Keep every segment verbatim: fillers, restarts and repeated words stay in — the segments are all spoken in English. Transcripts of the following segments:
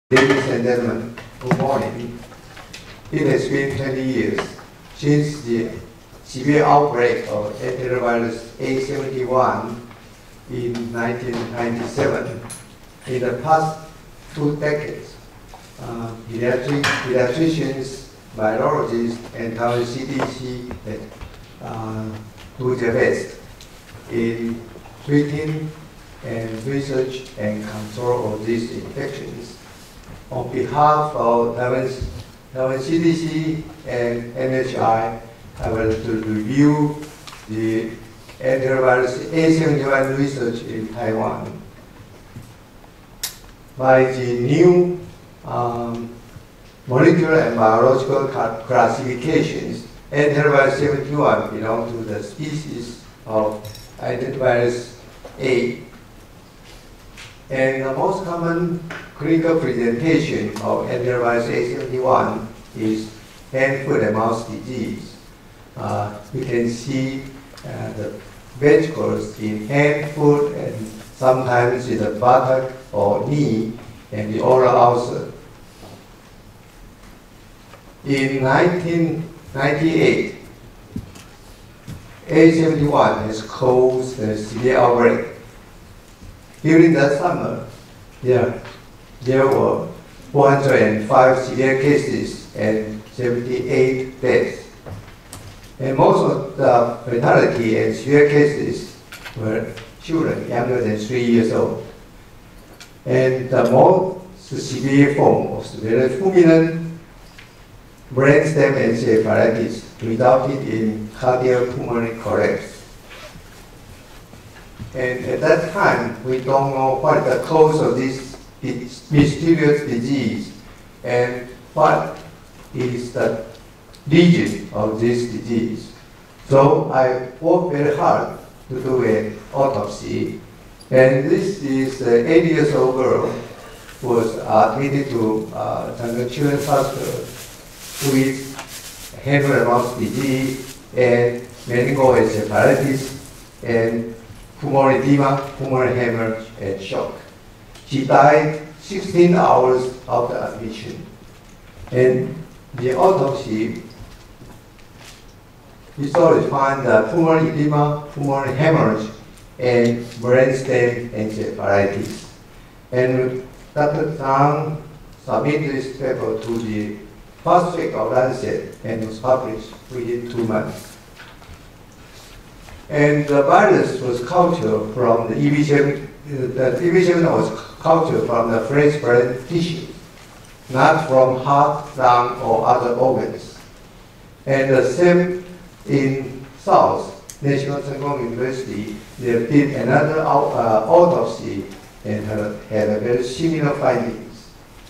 Ladies and gentlemen, good morning. It has been twenty years since the severe outbreak of Enterovirus A seventy-one in nineteen ninety-seven. In the past two decades, uh, pediatric, pediatricians, virologists, and Taiwan C D C that, uh, do their best in treating and research and control of these infections. On behalf of Taiwan, Taiwan C D C and N H R I, I will to review the Enterovirus A seventy-one research in Taiwan. By the new um, molecular and biological classifications, Enterovirus seventy-one belongs to the species of Enterovirus A. And the most common clinical presentation of Enterovirus A seventy-one is hand, foot, and mouth disease. Uh, you can see uh, the vesicles in hand, foot, and sometimes in the buttock or knee, and the oral ulcer. In nineteen ninety-eight, A seventy-one has caused a severe outbreak. During that summer, there, there were four hundred five severe cases and seventy-eight deaths. And most of the fatality and severe cases were children younger than three years old. And the most severe form of very fulminant brainstem encephalitis resulted in cardiopulmonary collapse. And at that time, we don't know what the cause of this mysterious disease and what is the region of this disease. So I worked very hard to do an autopsy. And this is an eight years old girl who was admitted to uh, Taiwan Children's Hospital with hand and mouth disease and meningoencephalitis and pulmonary edema, pulmonary hemorrhage, and shock. She died sixteen hours after admission. And the autopsy resulted found the pulmonary edema, pulmonary hemorrhage, and brainstem encephalitis. And Doctor Zhang submitted this paper to the first week of Lancet and was published within two months. And the virus was cultured from the E B seven, the E B seven was cultured from the flesh brain tissue, not from heart, lung, or other organs. And the same in South, National Tsen Kung University, they did another uh, autopsy and had, had a very similar findings.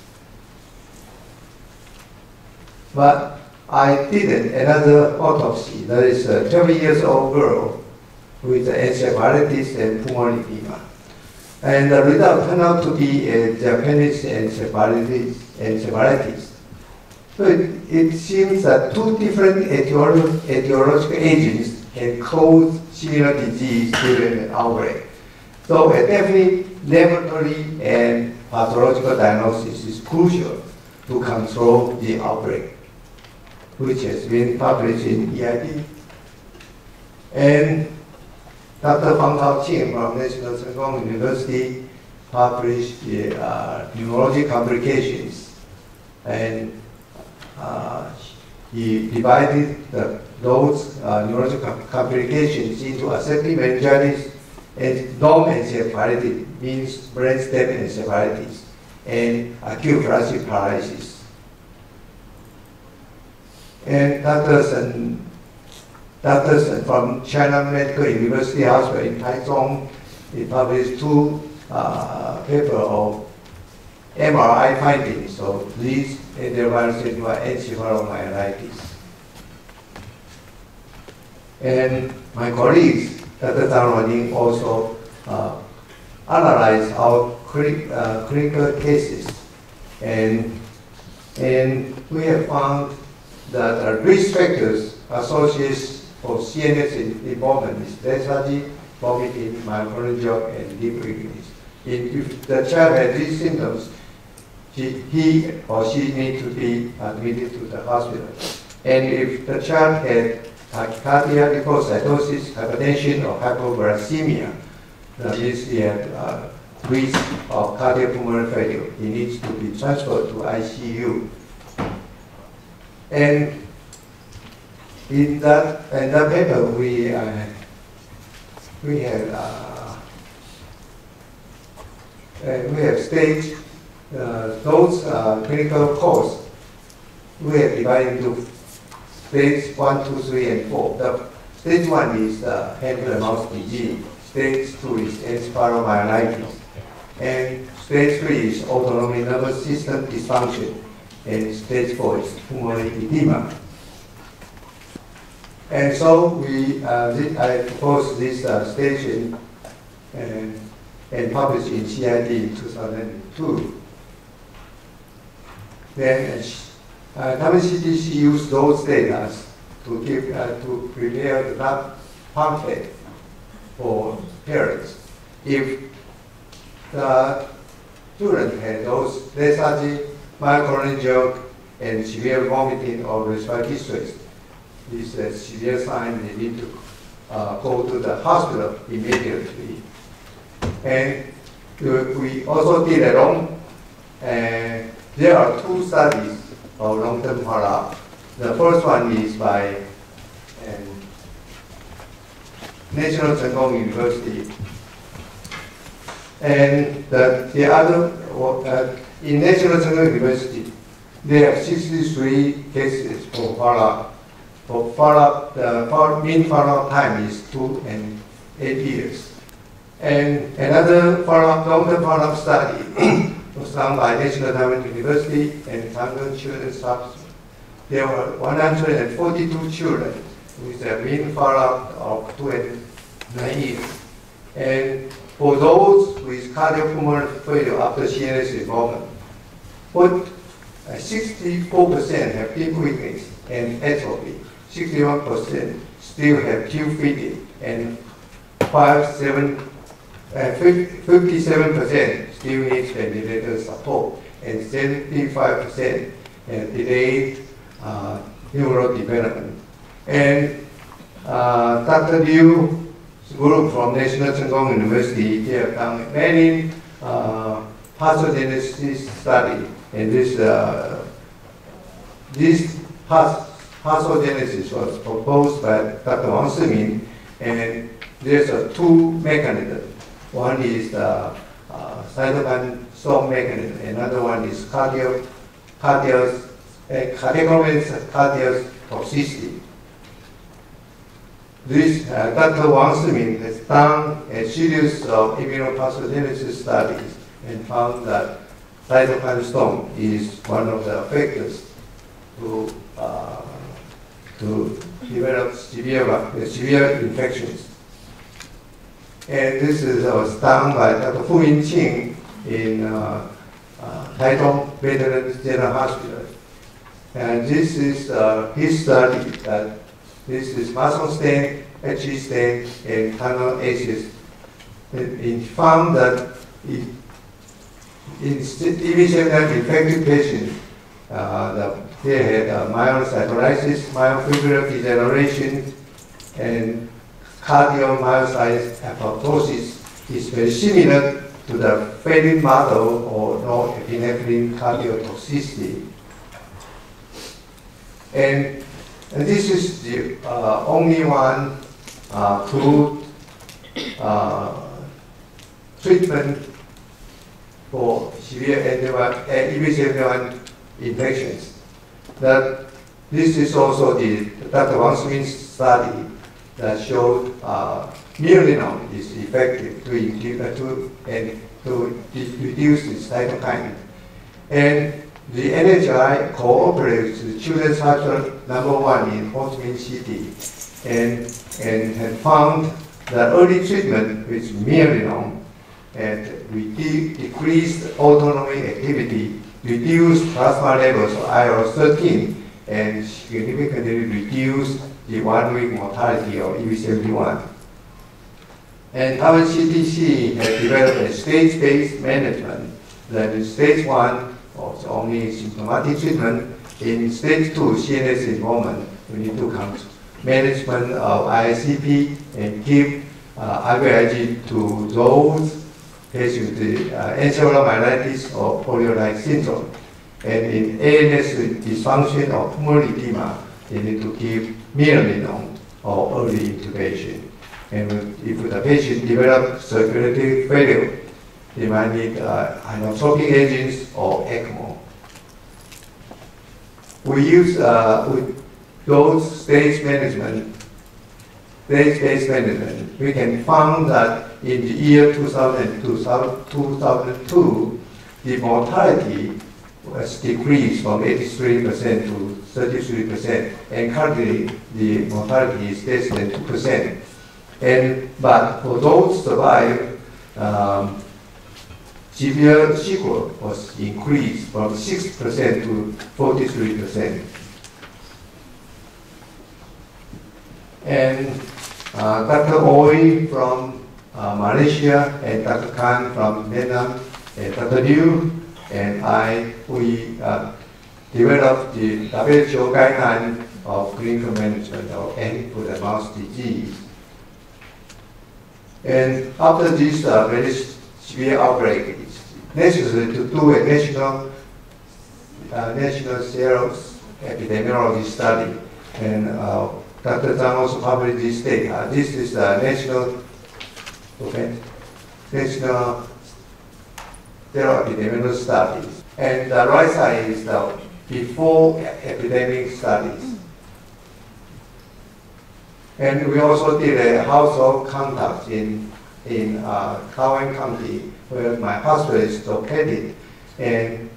But I did another autopsy, that is a twelve years old girl with encephalitis and pulmonary edema. And the result turned out to be a Japanese encephalitis. encephalitis. So it, it seems that two different etiolo etiological agents can cause similar disease during an outbreak. So a definite laboratory and pathological diagnosis is crucial to control the outbreak, which has been published in E I D. And Doctor Fang Tao-Qing from National Tsen Kung University published the uh, neurology complications, and uh, he divided the, those uh, neurological complications into ascending meningitis and non-encephalitis, means brainstem encephalitis, and acute flaccid paralysis. And Doctor Doctors from China Medical University Hospital in Taichung, they published two uh, papers of M R I findings of these enterovirus encephalomyelitis. And my colleagues, Doctor Zhang Ruoning, also uh, analyzed our cl uh, clinical cases, and and we have found that uh, risk factors associated for C N S involvement is lethargy, vomiting, myocardial, and deep weakness. If the child had these symptoms, she, he or she needs to be admitted to the hospital. And if the child had cardiac leukocytosis, hypertension, or hypoglycemia, that means he had uh, risk of cardiopulmonary failure. He needs to be transferred to I C U. And in that, in that paper, we uh, we have uh, uh, we have staged uh, those uh, clinical courses. We have divided into stage one, two, three, and four. The stage one is uh, hand-to-mouth disease. Stage two is encephalomyelitis. And stage three is autonomic nervous system dysfunction. And stage four is pulmonary edema. And so we, uh, this, I proposed this uh, stage in, and, and published in C I D in two thousand two. Then uh, Taiwan C D C used those data to give uh, to prepare the lab pamphlet for parents. If the children had those lethargy, myocardial, and severe vomiting or respiratory distress, this is a severe sign they need to uh, go to the hospital immediately. And we also did a long, uh, there are two studies of long-term follow-up. The first one is by um, National Tzou-Yien University. And the, the other, uh, in National Tzou-Yien University, they have sixty-three cases for follow-up. For follow-up, the follow mean follow-up time is two and eight years. And another follow-up, long-term follow-up study was done by National Taiwan University and Taiwan Children's Hospital. There were one hundred forty-two children with a mean follow-up of two and nine years. And for those with cardiopulmonary failure after C N S involvement, what sixty-four percent have deep weakness and atrophy. sixty-one percent still have tube feeding, and five, seven, uh, fifty-seven percent still needs ventilator support, and seventy-five percent have delayed uh, neurodevelopment. And uh, Doctor Liu's group from National Tzou-Yien University, they have done many uh, pathogenesis study, and this uh, this pathogenesis was proposed by Doctor Wang Simin, and there's a two mechanisms. One is the uh, cytokine storm mechanism, another one is cardio, cardio, uh, cardiac cardio toxicity. This uh, Doctor Wang Simin has done a series of immunopathogenesis studies and found that cytokine storm is one of the factors to uh, to develop severe uh, severe infections. And this is uh, was done by Doctor Fu Yin Qing in uh, uh, Taiwan Veterans General Hospital. And this is uh, his study that this is muscle stain, H E stain, and tunnel acid. It found that it, in E B seventy-nine infected patients, uh, the, they had uh, myelofibrosis, myofibrillar degeneration, and cardiomyocyte apoptosis is very similar to the failing model or norepinephrine cardiotoxicity. And, and this is the uh, only one uh, approved uh, treatment for severe E B seventy-one infections. That this is also the Doctor Wang Simin's study that showed uh, Myelin is effective to, uh, to, and to reduce the cytokine. And the N H R I cooperates with Children's Hospital number one in Ho Chi Minh City, and and had found that early treatment with Myelin and reduced decreased autonomic activity, reduced plasma levels of I L thirteen, and significantly reduced the one-week mortality of E B seventy-one. And Taiwan C D C has developed a stage-based management that is stage one or the only symptomatic treatment. In stage two C N S involvement, we need to come to management of I C P and give uh, I V I G to those patients with uh, encephalomyelitis or polio-like syndrome. And in A N S dysfunction or pulmonary edema, they need to give minolinone or early intubation. And if the patient develops circulatory failure, they might need uh, inotropic agents or ECMO. We use uh, with those stage management, stage-based management. We can find that in the year two thousand two, two thousand two, the mortality was decreased from eighty-three percent to thirty-three percent, and currently the mortality is less than two percent. And but for those survived, um, severe sequelae was increased from six percent to forty-three percent. And uh, Doctor Oi from uh, Malaysia and Doctor Khan from Vietnam and Doctor Liu and I, we uh, developed the W H O guideline of clinical management of hand-foot-and-mouth disease. And after this uh, very severe outbreak, it's necessary to do a national uh, national sales epidemiology study. And uh, Doctor Zhang also published this data. This is the national okay, national sero epidemiology studies. And the right side is the before epidemic studies. And we also did a household contact in, in uh, Taiwan County, where my hospital is located. And,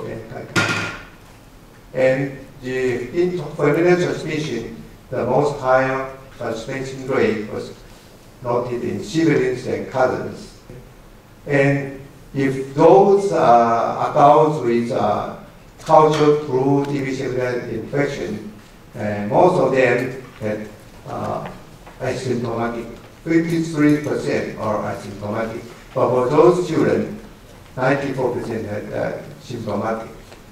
and the familial transmission, the most higher transmission rate was noted in siblings and cousins. And if those uh, adults with uh, cultured through T B cellular infection, uh, most of them had uh, asymptomatic, fifty-three percent are asymptomatic. But for those children, ninety-four percent had uh, symptomatic.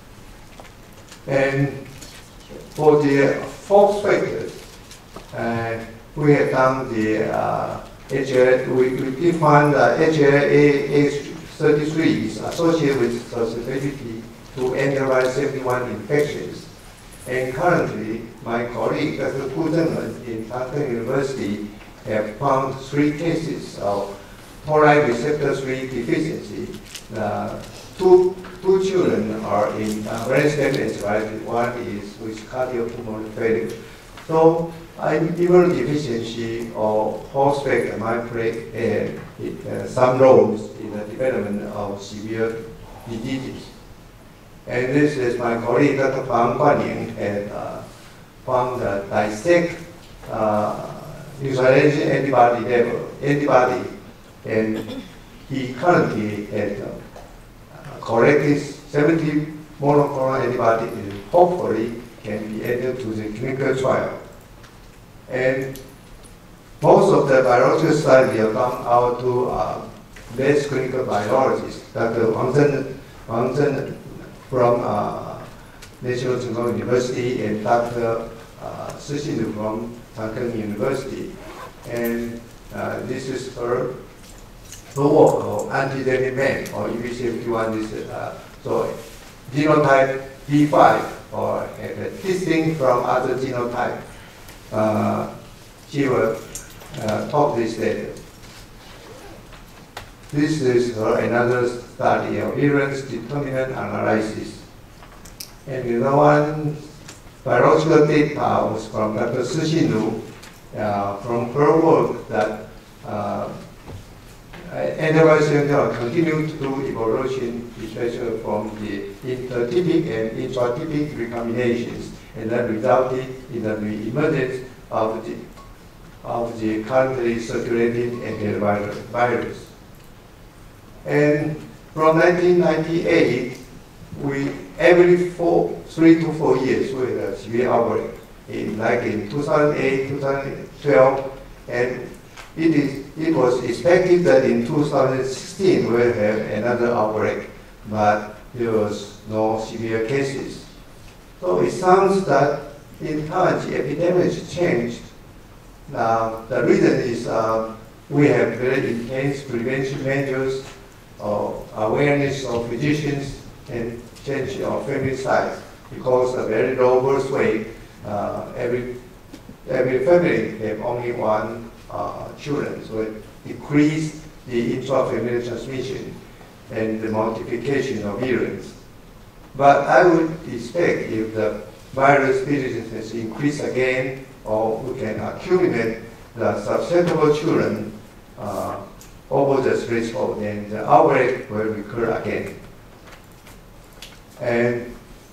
And for the fourth factors, uh, we have done the uh, H L A, we, we defined the H L A thirty-three is associated with susceptibility to Enterovirus A seventy-one infections. And currently, my colleague, Doctor Gu Zhengen in Taiwan University, have found three cases of taurine receptor three deficiency. Uh, two, two children are in uh, brain stem encephalitis. One is with cardiopulmonary failure. So, immune deficiency or horseback might play uh, uh, some roles in the development of severe diseases. And this is my colleague, Doctor Fang Guanying, had uh, found that dissect uh, neutralizing antibody level, antibody, and he currently had uh, collected seventy monoclonal antibody and hopefully can be added to the clinical trial. And most of the biological studies are done out to uh, best clinical biologists, Doctor Wang Zhen, Wang Zhen from uh, National Tsinghua University and Doctor Uh, Shi from Taiwan University. And uh, this is her, her work of antigenic man or E B C fifty-one. This is, uh, so genotype D five or uh, distinct from other genotype. Uh, she will uh, talk this later. This is her another study of virulence determinant analysis. And the other one, biological data was from Doctor Shi uh, from her work that uh, enterovirus continue to do evolution, especially from the intertypic and intratypic recombinations, and that resulted in the emergence of the of the currently circulating enterovirus. And from nineteen ninety-eight, we every four, three to four years we had a severe outbreak. In like in two thousand eight, two thousand twelve, and it is it was expected that in two thousand sixteen we'll have another outbreak, but there was no severe cases. So it sounds that in Taiwan the epidemic changed. Uh, the reason is uh, we have very intense prevention measures, uh, awareness of physicians, and change of family size. Because a very low birth weight, uh, every every family have only one uh, children, so it decreased the intrafamilial transmission and the multiplication of virulence. But I would expect if the virus virulence has increased again, or we can accumulate the susceptible children uh, over the threshold, then the outbreak will recur again. And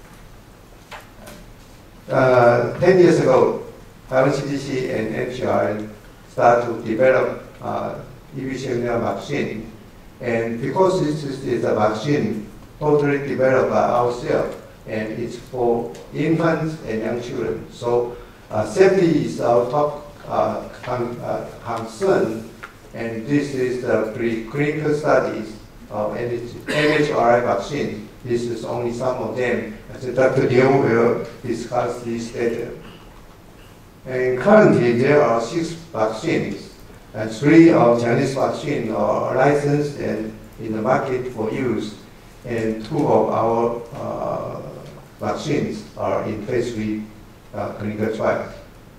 uh, ten years ago, Taiwan C D C and N H R I started to develop uh, E B seventy-one vaccine. And because this is, is a vaccine totally developed by ourselves, and it's for infants and young children. So uh, safety is our top uh, con uh, concern, and this is the preclinical studies of N H R I vaccine. This is only some of them. As Doctor Liu will discuss this later. And currently there are six vaccines, and three of Chinese vaccines are licensed and in the market for use, and two of our uh, vaccines are in phase three uh, clinical trials.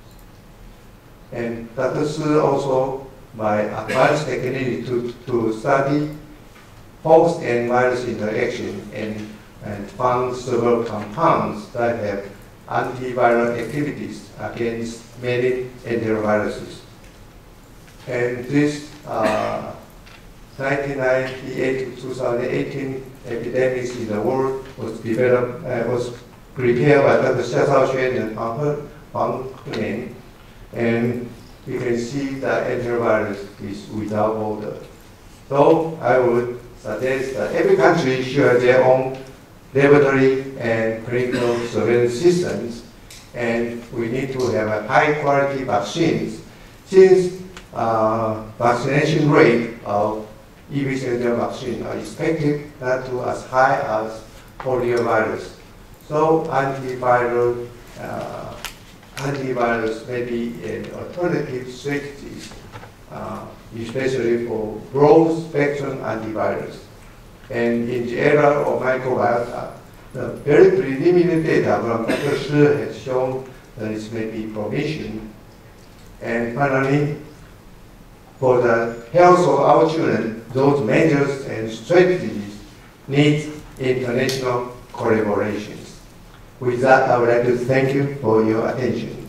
And Doctor Shi also, by advanced technique to, to study host and virus interaction and, and found several compounds that have antiviral activities against many enteroviruses. And this uh, nineteen ninety-eight to two thousand eighteen epidemics in the world was developed, uh, was prepared by Doctor Tzou-Yien Lin and Huang Yin, and you can see that enterovirus is without border. So I would suggest that every country should have their own laboratory and clinical surveillance systems, and we need to have a high quality vaccines. Since uh, vaccination rate of E B seventy-one vaccine are expected not to as high as poliovirus. So antiviral uh, antivirus may be an alternative strategy, uh, especially for broad spectrum antivirus. And in the era of microbiota, the very preliminary data from Doctor Shi has shown that it may be provision. And finally, for the health of our children, those measures and strategies need international collaborations. With that, I would like to thank you for your attention.